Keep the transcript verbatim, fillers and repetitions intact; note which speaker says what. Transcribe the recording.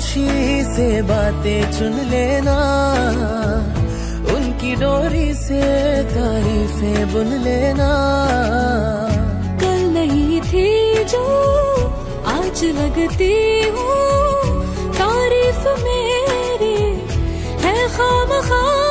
Speaker 1: खामोशी से बातें चुन लेना, उनकी डोरी से तारीफें बुन लेना।
Speaker 2: कल नहीं थी जो आज लगती हूँ, तारीफ मेरी है खामखा।